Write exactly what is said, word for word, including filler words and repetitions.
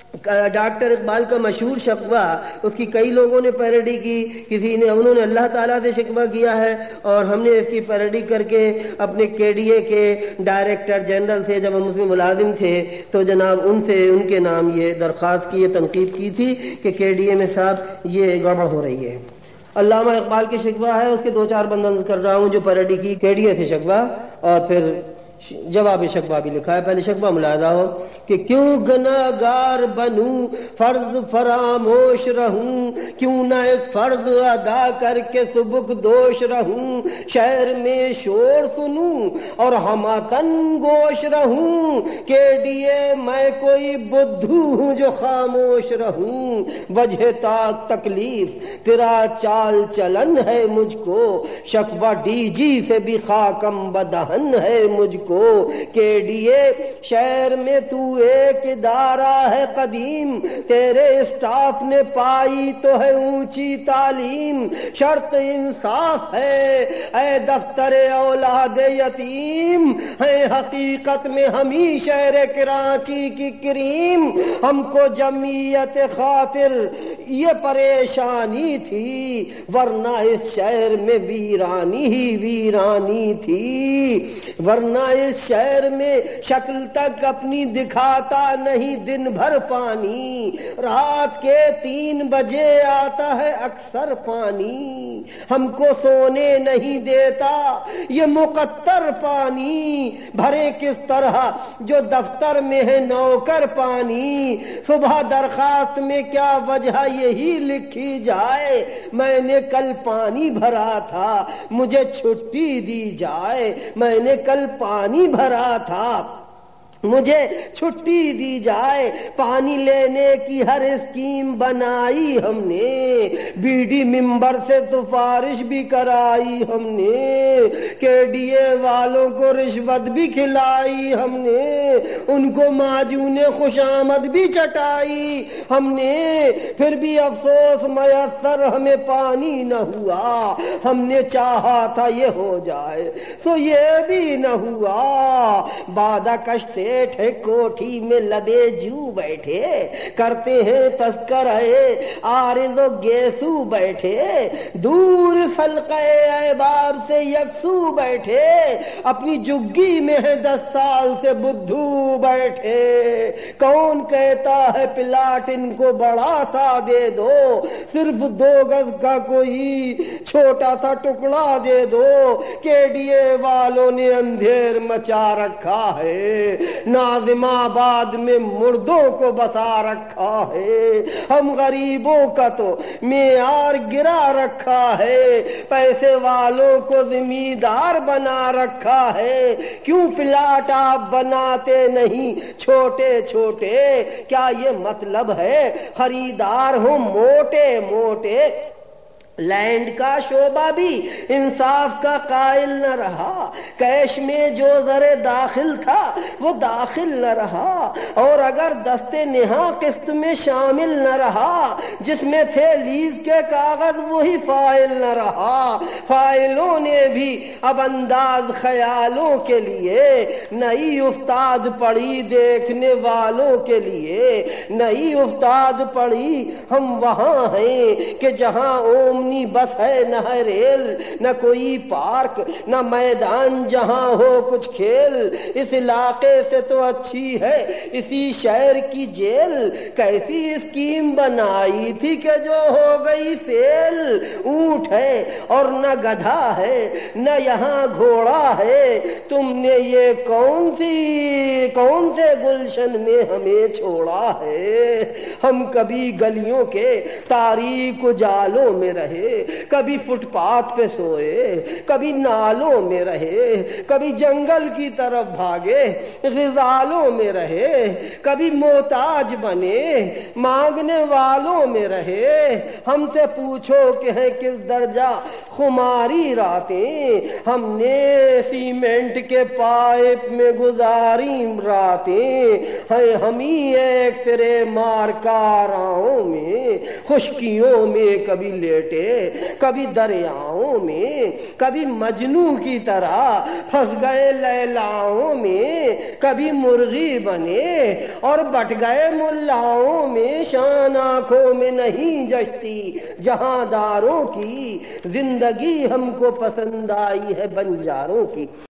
Doctor Iqbal کا مشہور شکوہ، اس کی کئی لوگوں نے پیروڈی کی، کسی نے انہوں نے اللہ تعالیٰ سے شکوہ کیا ہے، اور ہم نے اس کی پیروڈی کر کے اپنے کے ڈی اے کے ڈائریکٹر جنرل سے، جب ہم اس میں ملازم تھے تو جناب ان سے ان کے نام یہ درخواست کی، یہ تنقید کی تھی کہ کے ڈی اے میں صاحب یہ گڑبڑ ہو رہی ہے۔ علامہ اقبال کی شکوہ ہے، اس کے دو چار بندوں کر رہا ہوں جو پیروڈی کی کے ڈی اے سے شکوہ، اور پھر جواب شکوہ بھی لکھا ہے۔ پہلے شکوہ ملاحظہ ہو کہ کیوں گناہگار بنوں فرض فراموش رہوں، کیوں نہ ایک فرض ادا کر کے سبک دوش رہوں، شہر میں شور سنوں اور ہماتن گوش رہوں، کے ڈی اے میں کوئی بدھو ہوں جو خاموش رہوں، وجہ تاک تکلیف تیرا چال چلن ہے مجھ کو، شکوہ ڈی جی سے بھی خاکم بدہن ہے مجھ کو، کے ڈی اے شہر میں تو ایک ادارہ ہے قدیم، تیرے اسٹاف نے پائی تو ہے اونچی تعلیم، شرط انصاف ہے اے دفتر اولاد یتیم، ہے حقیقت میں ہم ہی شہر کراچی کی کریم، ہم کو جمعیت خاطر یہ پریشانی تھی، ورنہ اس شہر میں ویرانی ہی ویرانی تھی، ورنہ اس شہر میں شکل تک اپنی دکھاتا نہیں دن بھر پانی، رات کے تین بجے آتا ہے اکثر پانی، ہم کو سونے نہیں دیتا یہ مقطر پانی، بھرے کس طرح جو دفتر میں ہے نوکر پانی، صبح درخواست میں کیا وجہ یہی لکھی جائے، میں نے کل پانی بھرا تھا مجھے چھٹی دی جائے، میں نے کل پانی بھرا تھا مجھے چھٹی دی جائے، پانی لینے کی ہر اسکیم بنائی ہم نے، بی ڈی ممبر سے سفارش بھی کرائی ہم نے، کے ڈی اے والوں کو رشوت بھی کھلائی ہم نے، ان کو معجون خوش آمد بھی چٹائی ہم نے، پھر بھی افسوس میسر ہمیں پانی نہ ہوا، ہم نے چاہا تھا یہ ہو جائے سو یہ بھی نہ ہوا، بادہ کش سے ہے کوٹھی میں لبے جو بیٹھے، کرتے ہیں تذکرے عارض و گیسو بیٹھے، دور حلقہ احباب سے یکسو بیٹھے، اپنی جگی میں ہے دس سال سے بدھو بیٹھے، کون کہتا ہے پلاٹ ان کو بڑا سا دے دو، صرف دو گز کا کوئی چھوٹا سا ٹکڑا دے دو، کے ڈی اے والوں نے اندھیر مچا رکھا ہے، ناظم آباد میں مردوں کو بسا رکھا ہے، ہم غریبوں کا تو معیار گرا رکھا ہے، پیسے والوں کو زمیندار بنا رکھا ہے، کیوں پلاٹ آپ بناتے نہیں چھوٹے چھوٹے، کیا یہ مطلب ہے خریدار ہوں موٹے موٹے، لینڈ کا شعبہ بھی انصاف کا قائل نہ رہا، کیش میں جو زر داخل تھا وہ داخل نہ رہا، اور اگر دستے نہا قسط میں شامل نہ رہا، جس میں تھے لیز کے کاغذ وہی فائل نہ رہا، فائلوں نے بھی اب انداز خیالوں کے لیے نئی افتاد پڑی، دیکھنے والوں کے لیے نئی افتاد پڑی، ہم وہاں ہیں کہ جہاں اوم بس ہے نہ ہے ریل، نہ کوئی پارک نہ میدان جہاں ہو کچھ کھیل، اس علاقے سے تو اچھی ہے اسی شہر کی جیل، کیسی اسکیم بنائی تھی کہ جو ہو گئی فیل، اونٹ ہے اور نہ گدھا ہے نہ یہاں گھوڑا ہے، تم نے یہ کون سی کون سے گلشن میں ہمیں چھوڑا ہے، ہم کبھی گلیوں کے تاریک اجالوں میں رہے، کبھی فٹ پاتھ پہ سوئے، کبھی نالوں میں رہے، کبھی جنگل کی طرف بھاگے، غزالوں میں رہے، کبھی محتاج بنے مانگنے والوں میں رہے، ہم سے پوچھو کہ ہیں کس درجہ خماری راتیں، ہم نے سیمنٹ کے پائپ میں گزاری راتیں، ہیں ہم ہی ایک تیرے مارکاراؤں میں، خشکیوں میں کبھی لیٹے کبھی دریاؤں میں، کبھی مجنو کی طرح پھنس گئے لیلاؤں میں، کبھی مرغی بنے اور بٹ گئے ملاؤں میں، شان آنکھوں میں نہیں جچتی جہاں داروں کی، زندگی ہم کو پسند آئی ہے بنجاروں کی۔